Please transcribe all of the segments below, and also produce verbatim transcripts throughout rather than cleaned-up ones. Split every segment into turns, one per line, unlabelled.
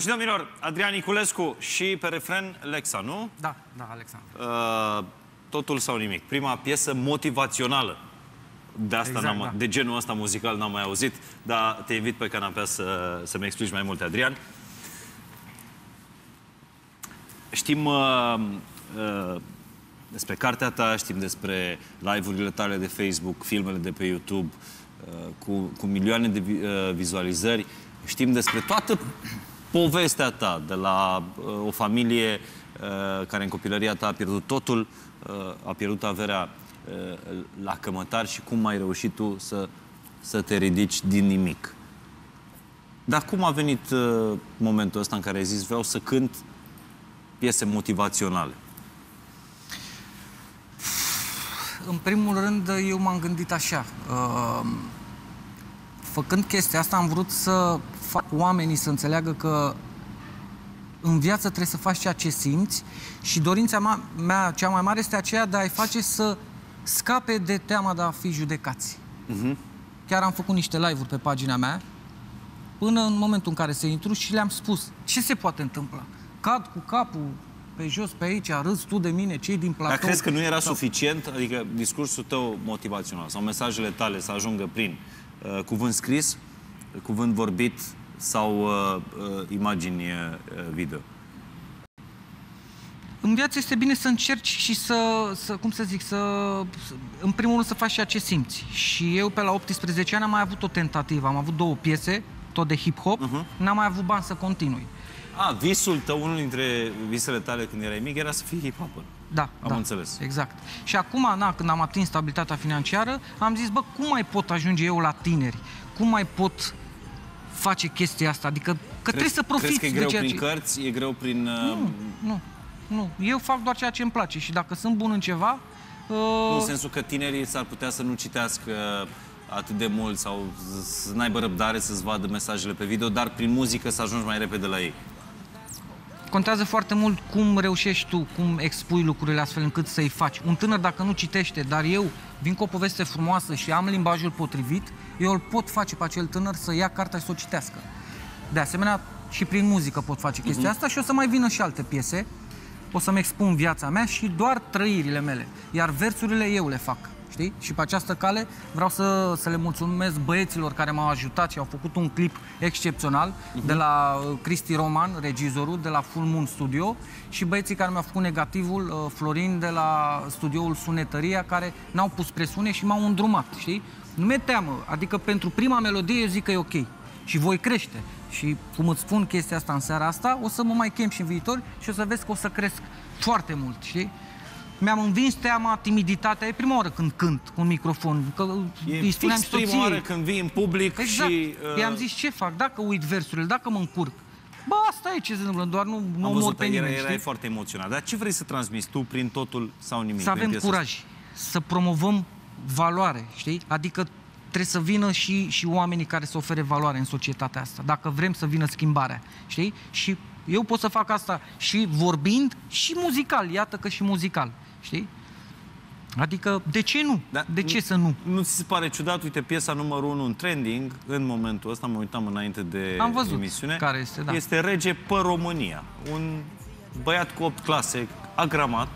și domnilor, Adrian Niculescu și pe refren Lexa, nu?
Da, da, Alexandru.
Uh, totul sau nimic. Prima piesă motivațională. De, asta exact, da. de genul ăsta muzical n-am mai auzit, dar te invit pe canapea să, să-mi explici mai multe, Adrian. Știm uh, uh, despre cartea ta, știm despre live-urile tale de Facebook, filmele de pe YouTube, uh, cu, cu milioane de uh, vizualizări. Știm despre toată povestea ta, de la uh, o familie uh, care în copilăria ta a pierdut totul, uh, a pierdut averea uh, la cămătar și cum ai reușit tu să, să te ridici din nimic. Dar cum a venit uh, momentul ăsta în care ai zis vreau să cânt piese motivaționale?
În primul rând, eu m-am gândit așa. Uh, făcând chestia asta, am vrut să fac oamenii să înțeleagă că în viață trebuie să faci ceea ce simți și dorința mea cea mai mare este aceea de a-i face să scape de teama de a fi judecați. Uh-huh. Chiar am făcut niște live-uri pe pagina mea până în momentul în care se intru și le-am spus ce se poate întâmpla. Cad cu capul pe jos, pe aici, râzi tu de mine, cei din platou...
Dar crezi că nu era sau... suficient, adică discursul tău motivațional sau mesajele tale să ajungă prin uh, cuvânt scris, cuvânt vorbit sau uh, uh, imagini uh, video?
În viață este bine să încerci și să, să cum să zic, să, în primul rând să faci ceea ce simți. Și eu pe la optsprezece ani am mai avut o tentativă, am avut două piese, tot de hip-hop, uh-huh. N-am mai avut bani să continui.
A, visul tău, unul dintre visele tale când erai mic, era să fii hip-hopper.
Da,
am
da,
înțeles.
Exact. Și acum, na, când am atins stabilitatea financiară, am zis, bă, cum mai pot ajunge eu la tineri? Cum mai pot face chestia asta? Adică, că crezi, trebuie să profiți.
Crezi că e greu
de
prin
ce...
cărți? E greu prin... Uh...
Nu, nu, nu. Eu fac doar ceea ce îmi place și dacă sunt bun în ceva... Uh...
Nu, în sensul că tinerii s-ar putea să nu citească atât de mult sau să n-aibă răbdare să-ți vadă mesajele pe video, dar prin muzică să ajungi mai repede la ei.
Contează foarte mult cum reușești tu, cum expui lucrurile astfel încât să-i faci. Un tânăr, dacă nu citește, dar eu vin cu o poveste frumoasă și am limbajul potrivit, eu îl pot face pe acel tânăr să ia cartea și să o citească. De asemenea, și prin muzică pot face chestia uh-huh. asta și o să mai vină și alte piese. O să-mi expun viața mea și doar trăirile mele. Iar versurile eu le fac. Știi? Și pe această cale vreau să, să le mulțumesc băieților care m-au ajutat și au făcut un clip excepțional, uh-huh. de la Cristi Roman, regizorul, de la Full Moon Studio, și băieții care mi-au făcut negativul, Florin, de la studioul Sunetăria, care n-au pus presiune și m-au îndrumat, știi? Nu mi-e teamă, adică pentru prima melodie eu zic că e ok și voi crește. Și cum îți spun chestia asta în seara asta, o să mă mai chem și în viitor și o să vezi că o să cresc foarte mult, știi? Mi-am învins teama, timiditatea. E prima oară când cânt cu un microfon. Că
e îi spuneam soției. Prima oară când vii în public
exact.
Și... Uh...
I-am zis ce fac, dacă uit versurile, dacă mă încurc. Bă, asta e ce se întâmplă, doar nu, nu mor pe nimeni.
Erai era foarte emoționat. Dar ce vrei să transmiți tu prin totul sau nimic?
Să avem curaj, să promovăm valoare, știi? Adică trebuie să vină și, și oamenii care să ofere valoare în societatea asta. Dacă vrem să vină schimbarea, știi? Și eu pot să fac asta și vorbind și muzical. Iată că și muzical. Știi? Adică, de ce nu? Da, de ce
nu,
să nu?
Nu ți se pare ciudat? Uite, piesa numărul unu în trending, în momentul ăsta, mă uitam înainte de
Am văzut
emisiune.
Care este, da.
Este Rege pe România. Un băiat cu opt clase, agramat,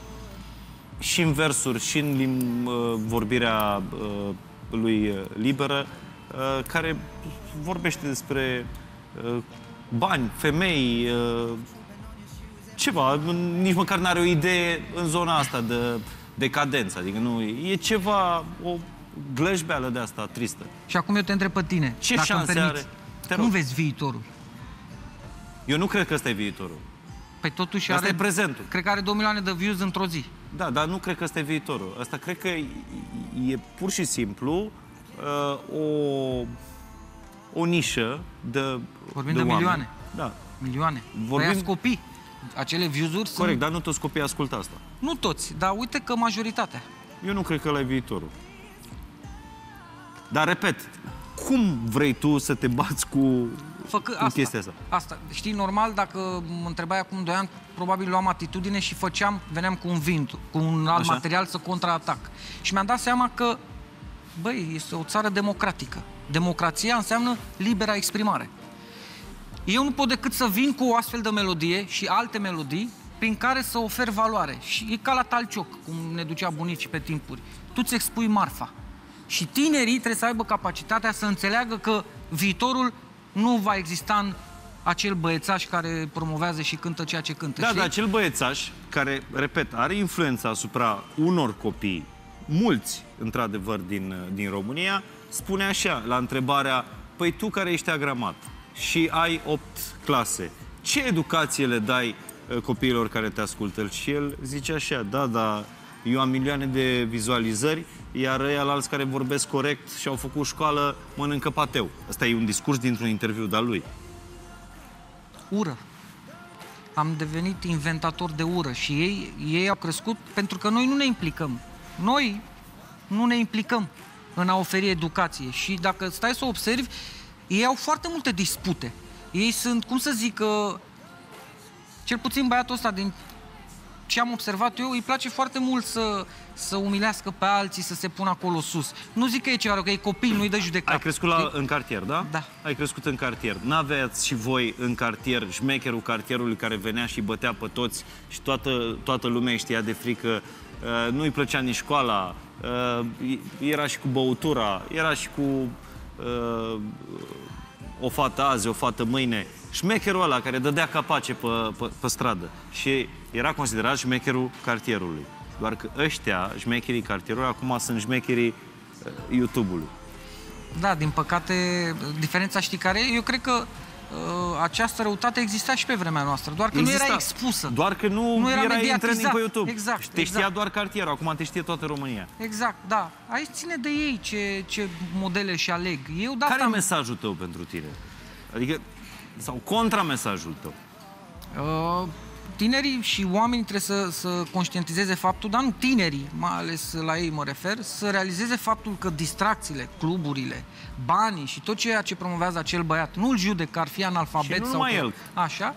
și în versuri, și în lim, uh, vorbirea uh, lui liberă, uh, care vorbește despre uh, bani, femei, uh, ceva, nici măcar n-are o idee în zona asta de decadență, adică nu, e ceva, o glăjbeală de asta tristă.
Și acum eu te întreb pe tine,
ce
dacă
șanse
îmi
are?
Te cum rog. Vezi viitorul?
Eu nu cred că ăsta e viitorul.
Păi totuși
asta
are,
e prezentul.
Cred că are două milioane de views într-o zi.
Da, dar nu cred că ăsta e viitorul. Asta cred că e, e pur și simplu uh, o, o nișă de
Vorbim
de,
de
oameni.
milioane.
Da.
Milioane.
Vorbim...
Păi copii. Acele views-uri
Corect,
sunt...
dar nu toți copiii ascultă asta.
Nu toți, dar uite că majoritatea.
Eu nu cred că ăla e viitorul. Dar, repet, cum vrei tu să te bați cu,
Făcă,
cu
asta,
chestia asta?
Asta. Știi, normal, dacă mă întrebai acum doi ani, probabil luam atitudine și făceam, veneam cu un vint, cu un alt
Așa?
material să contraatac. Și mi-am dat seama că, băi, este o țară democratică. Democrația înseamnă libera exprimare. eu nu pot decât să vin cu o astfel de melodie și alte melodii prin care să ofer valoare. Și e ca la talcioc, cum ne ducea bunicii pe timpuri. Tu îți expui marfa. Și tinerii trebuie să aibă capacitatea să înțeleagă că viitorul nu va exista în acel băiețaș care promovează și cântă ceea ce cântă.
Da,
știi?
dar acel băiețaș care, repet, are influența asupra unor copii, mulți, într-adevăr, din, din România, spune așa, la întrebarea, păi tu care ești agramat și ai opt clase, ce educație le dai copiilor care te ascultă? Și el zice așa, da, da, eu am milioane de vizualizări, iar ăia alți care vorbesc corect și au făcut școală mănâncă pateu. Asta e un discurs dintr-un interviu de-al lui.
Ură. Am devenit inventator de ură și ei, ei au crescut pentru că noi nu ne implicăm. Noi nu ne implicăm în a oferi educație și dacă stai să observi, ei au foarte multe dispute. Ei sunt, cum să zic, cel puțin băiatul ăsta, din ce am observat eu, îi place foarte mult să, să umilească pe alții, să se pună acolo sus. Nu zic că e ceva, că e copil, nu-i dă judecat.
Ai crescut la, în cartier, da?
Da.
Ai crescut în cartier. N-aveați și voi în cartier șmecherul cartierului care venea și bătea pe toți și toată, toată lumea știa de frică, uh, nu-i plăcea nici școala, uh, era și cu băutura, era și cu uh, o fată azi, o fată mâine. Șmecherul ăla care dădea capace pe, pe, pe stradă și era considerat șmecherul cartierului. Doar că ăștia, șmecherii cartierului, acum sunt șmecherii uh, YouTube-ului.
Da, din păcate, diferența știi care e? Eu cred că uh, această răutate exista și pe vremea noastră, doar că exista, nu era expusă.
Doar că nu,
nu era
era intrănind pe YouTube.
Exact,
și te
exact.
știa doar cartierul, acum te știe toată România.
Exact, da. Aici ține de ei ce, ce modele și aleg. Eu, de
care e
am...
mesajul tău pentru tine? Adică, sau contramesajul tău?
Uh, tinerii și oamenii trebuie să, să conștientizeze faptul, dar nu tinerii, mai ales la ei mă refer, să realizeze faptul că distracțiile, cluburile, banii și tot ceea ce promovează acel băiat, nu-l judec că ar fi analfabet
și nu
sau
numai
că,
el.
Așa,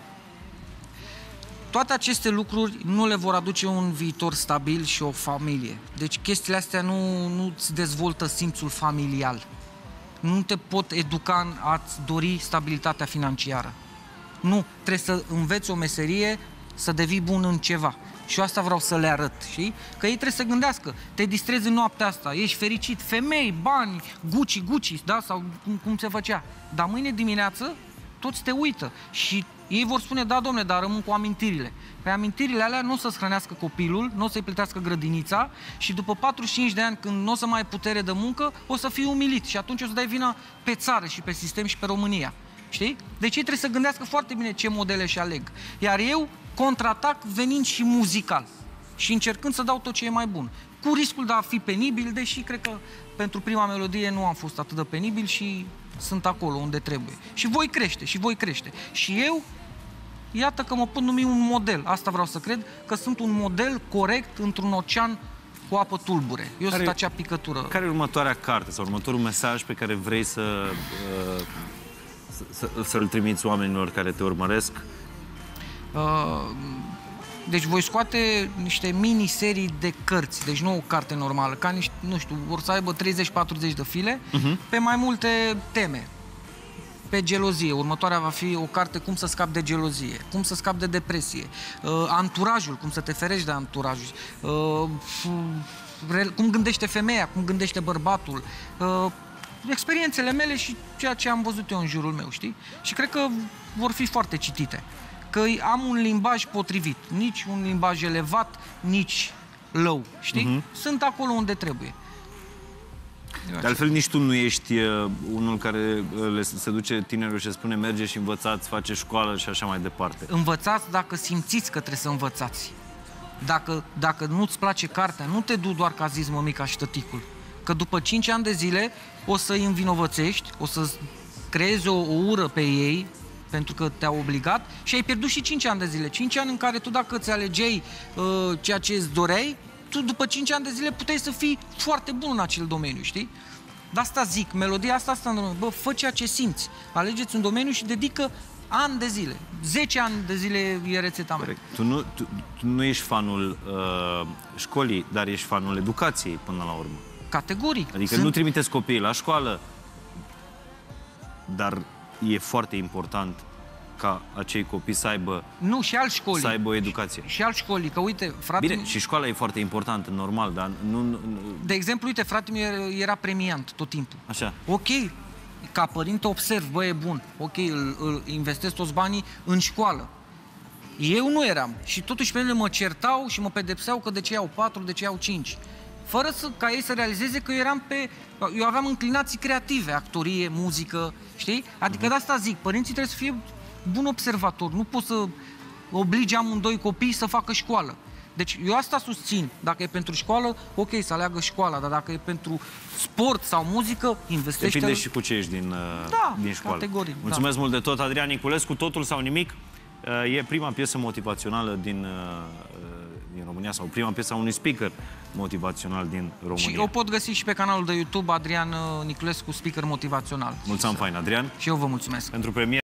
toate aceste lucruri nu le vor aduce un viitor stabil și o familie. Deci chestiile astea nu, nu îți dezvoltă simțul familial. Nu te pot educa în a-ți dori stabilitatea financiară. Nu, trebuie să înveți o meserie, să devii bun în ceva. Și eu asta vreau să le arăt, știi? Că ei trebuie să gândească, te distrezi în noaptea asta, ești fericit, femei, bani, Gucci, Gucci, da? Sau cum, cum se făcea. Dar mâine dimineață toți te uită și ei vor spune, da, domne, dar rămân cu amintirile. Pe amintirile alea nu o să-ți hrănească copilul, nu o să-i plătească grădinița și după patruzeci și cinci de ani, când nu o să mai ai putere de muncă, o să fii umilit și atunci o să dai vina pe țară și pe sistem și pe România. Știi? Deci ei trebuie să gândească foarte bine ce modele și aleg. Iar eu contraatac venind și muzical și încercând să dau tot ce e mai bun. Cu riscul de a fi penibil, deși cred că pentru prima melodie nu am fost atât de penibil și sunt acolo unde trebuie. Și voi crește, și voi crește. Și eu, iată că mă pot numi un model. Asta vreau să cred, că sunt un model corect într-un ocean cu apă tulbure. Eu care, sunt acea picătură.
Care e următoarea carte sau următorul mesaj pe care vrei să... Uh... să-l trimiți oamenilor care te urmăresc?
Deci voi scoate niște miniserii de cărți, deci nu o carte normală, ca niște, nu știu, vor să aibă treizeci patruzeci de file, uh-huh. pe mai multe teme. Pe gelozie, următoarea va fi o carte cum să scapi de gelozie, cum să scapi de depresie, anturajul, cum să te ferești de anturajul, cum gândește femeia, cum gândește bărbatul, experiențele mele și ceea ce am văzut eu în jurul meu, știi? Și cred că vor fi foarte citite. Că am un limbaj potrivit, nici un limbaj elevat, nici low, știi? Uh-huh. Sunt acolo unde trebuie.
De altfel, nici tu nu ești uh, unul care le, se duce tinerul și spune merge și învățați, face școală și așa mai departe.
Învățați dacă simțiți că trebuie să învățați. Dacă, dacă nu-ți place cartea, nu te du doar ca zis mămica și tăticul. Că după cinci ani de zile o să-i învinovățești, o să creezi o, o ură pe ei, pentru că te-au obligat și ai pierdut și cinci ani de zile. cinci ani în care tu, dacă îți alegeai uh, ceea ce îți doreai, tu după cinci ani de zile puteai să fii foarte bun în acel domeniu, știi? De asta zic, melodia asta, asta în domeniu. Bă, fă ceea ce simți. Alegeți un domeniu și dedică ani de zile. zece ani de zile e rețeta mea.
Tu nu, tu, tu nu ești fanul uh, școlii, dar ești fanul educației până la urmă.
Categoric.
Adică Sunt... nu trimiteți copiii la școală, dar e foarte important ca acei copii să aibă,
Nu, și al școlii.
să aibă o educație.
Și, și al școlii, că uite, frate...
Bine, și școala e foarte importantă, normal, dar nu... nu
De exemplu, uite, fratele meu era premiant tot timpul.
Așa.
Ok, ca părinte observ, bă, e bun, ok, îl, îl investesc toți banii în școală. Eu nu eram și totuși pe ele mă certau și mă pedepseau că de ce iau patru, de ce iau cinci. Fără să, ca ei să realizeze că eu eram pe... Eu aveam înclinații creative, actorie, muzică, știi? Adică de asta zic, părinții trebuie să fie bun observator, nu pot să oblige amândoi copii să facă școală. Deci eu asta susțin, dacă e pentru școală, ok, să aleagă școala, dar dacă e pentru sport sau muzică, investește...
Depinde și cu ce ești din,
da,
din școală.
Categoric,
Mulțumesc
da.
mult de tot, Adrian Niculescu, Totul sau nimic. E prima piesă motivațională din, din România, sau prima piesă a unui speaker motivațional din România.
Și o pot găsi și pe canalul de YouTube Adrian Niculescu, speaker motivațional.
Mulțumesc fain, Adrian.
Și eu vă mulțumesc.
Pentru premieră.